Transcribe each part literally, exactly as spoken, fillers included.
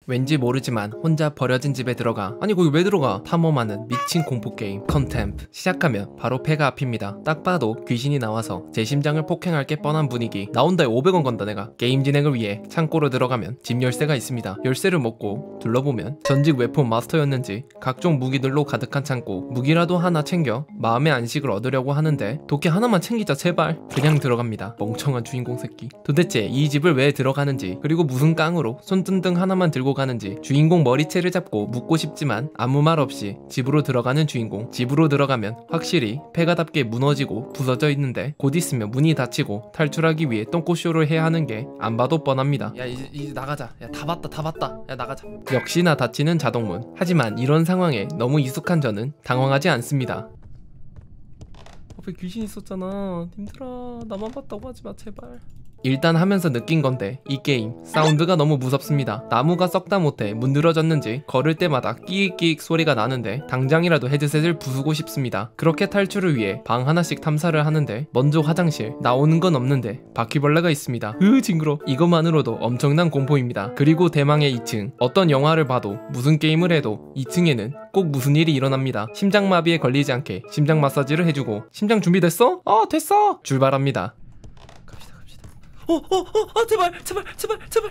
왠지 모르지만 혼자 버려진 집에 들어가. 아니 거기 왜 들어가? 탐험하는 미친 공포게임 컨템프. 시작하면 바로 패가 앞입니다. 딱 봐도 귀신이 나와서 제 심장을 폭행할 게 뻔한 분위기. 나온다에 오백 원 건다 내가. 게임 진행을 위해 창고로 들어가면 집 열쇠가 있습니다. 열쇠를 먹고 둘러보면 전직 웨폰 마스터였는지 각종 무기들로 가득한 창고. 무기라도 하나 챙겨 마음의 안식을 얻으려고 하는데 도끼 하나만 챙기자 제발. 그냥 들어갑니다. 멍청한 주인공 새끼. 도대체 이 집을 왜 들어가는지, 그리고 무슨 깡으로 손전등 하나만 들고 가는지. 주인공 머리채를 잡고 묻고 싶지만 아무 말 없이 집으로 들어가는 주인공. 집으로 들어가면 확실히 폐가답게 무너지고 부서져 있는데 곧 있으면 문이 닫히고 탈출하기 위해 똥꼬쇼를 해야 하는 게 안 봐도 뻔합니다. 야 이제, 이제 나가자. 야 다 봤다 다 봤다. 야 나가자. 역시나 닫히는 자동문. 하지만 이런 상황에 너무 익숙한 저는 당황하지 않습니다. 앞에 귀신 있었잖아. 님들아 나만 봤다고 하지마 제발. 일단 하면서 느낀 건데 이 게임 사운드가 너무 무섭습니다. 나무가 썩다 못해 문드러졌는지 걸을 때마다 끼익끼익 소리가 나는데 당장이라도 헤드셋을 부수고 싶습니다. 그렇게 탈출을 위해 방 하나씩 탐사를 하는데 먼저 화장실. 나오는 건 없는데 바퀴벌레가 있습니다. 으 징그러. 이것만으로도 엄청난 공포입니다. 그리고 대망의 이 층. 어떤 영화를 봐도 무슨 게임을 해도 이 층에는 꼭 무슨 일이 일어납니다. 심장마비에 걸리지 않게 심장 마사지를 해주고. 심장 준비됐어? 어 됐어. 출발합니다. 어, 어, 어, 어, 제발, 제발, 제발, 제발.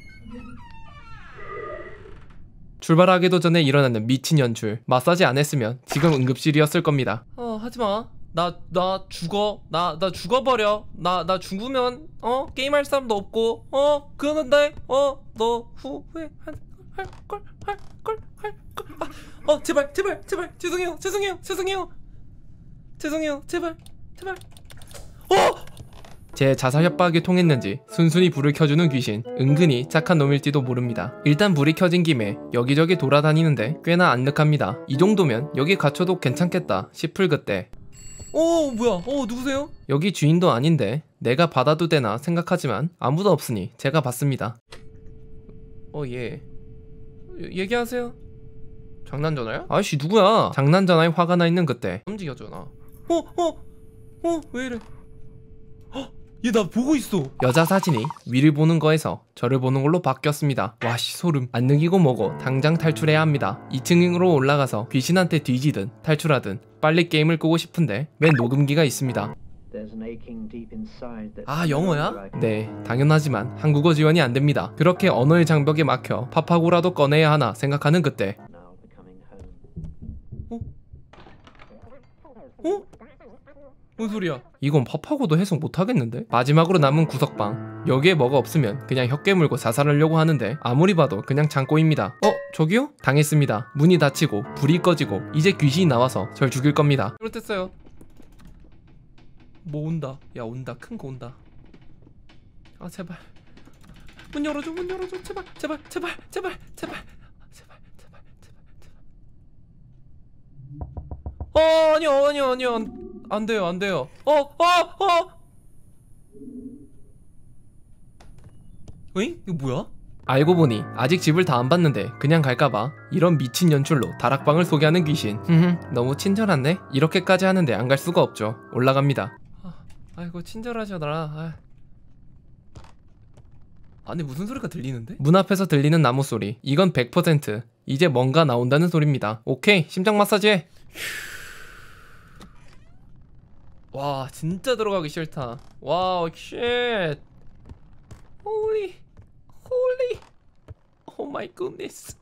출발하기도 전에 일어나는 미친 연출. 마사지 안 했으면 지금 응급실이었을 겁니다. 어, 하지마. 나, 나 죽어. 나, 나 죽어버려. 나, 나 죽으면, 어, 게임할 사람도 없고, 어, 그러는데, 어, 너 후회, 할, 할 걸, 할 걸, 할 걸. 아, 어, 제발, 제발, 제발. 죄송해요, 죄송해요, 죄송해요. 죄송해요, 제발, 제발. 어! 제 자살 협박이 통했는지 순순히 불을 켜주는 귀신. 은근히 착한 놈일지도 모릅니다. 일단 불이 켜진 김에 여기저기 돌아다니는데 꽤나 안늑합니다. 이 정도면 여기 갇혀도 괜찮겠다 싶을 그때 어 뭐야 어 누구세요? 여기 주인도 아닌데 내가 받아도 되나 생각하지만 아무도 없으니 제가 받습니다. 어 예 얘기하세요. 장난 전화야? 아이씨 누구야? 장난 전화에 화가 나 있는 그때 움직여줘 나. 어 어 어 왜 이래? 얘 나 보고 있어. 여자 사진이 위를 보는 거에서 저를 보는 걸로 바뀌었습니다. 와씨 소름. 안 느끼고 뭐고 당장 탈출해야 합니다. 이 층으로 올라가서 귀신한테 뒤지든 탈출하든 빨리 게임을 끄고 싶은데 웬 녹음기가 있습니다. 아 영어야? 네 당연하지만 한국어 지원이 안됩니다. 그렇게 언어의 장벽에 막혀 팝하고라도 꺼내야 하나 생각하는 그때 어? 어? 뭔 소리야? 이건 팝하고도 해석 못하겠는데? 마지막으로 남은 구석방. 여기에 뭐가 없으면 그냥 혀 깨물고 자살하려고 하는데 아무리 봐도 그냥 창고입니다. 어? 저기요? 당했습니다. 문이 닫히고 불이 꺼지고 이제 귀신이 나와서 절 죽일 겁니다. 그렇댔어요. 뭐 온다. 야 온다. 큰 거 온다. 아 제발 문 열어줘. 문 열어줘. 제발 제발 제발 제발 제발 제발 제발 제발 제발. 어 아니요 아니요 아니요 안 돼요, 안 돼요. 어, 어, 어! 어잉? 이거 뭐야? 알고 보니 아직 집을 다 안 봤는데 그냥 갈까봐 이런 미친 연출로 다락방을 소개하는 귀신. 흠흠, 너무 친절한데? 이렇게까지 하는데 안 갈 수가 없죠. 올라갑니다. 아, 아이고 친절하셔라. 아. 아니 무슨 소리가 들리는데? 문 앞에서 들리는 나무 소리. 이건 백 퍼센트 이제 뭔가 나온다는 소리입니다. 오케이, 심장 마사지 해. 와 진짜 들어가기 싫다. 와우 쉣. 홀리 홀리 오 마이 굿니스.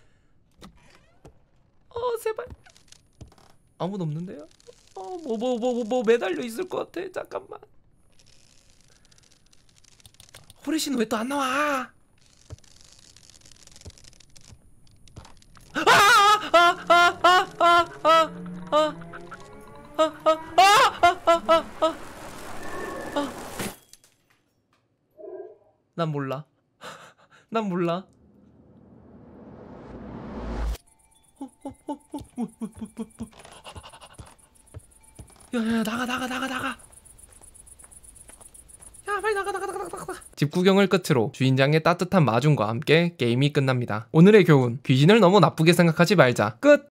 어 제발. 아무도 없는데요? 어뭐 뭐 뭐 뭐 뭐 매달려 있을 것 같아. 잠깐만. 호리씨는 왜 또 안 나와? 아아아아아아아 아, 아, 아, 아, 아, 아, 아, 아. 난 몰라. 난 몰라. 어, 어, 어, 어, 어, 어, 어, 어. 야, 야, 나가, 나가, 나가, 나가. 야, 빨리 나가, 나가, 나가, 나가, 나가. 집 구경을 끝으로 주인장의 따뜻한 마중과 함께 게임이 끝납니다. 오늘의 교훈: 귀신을 너무 나쁘게 생각하지 말자. 끝!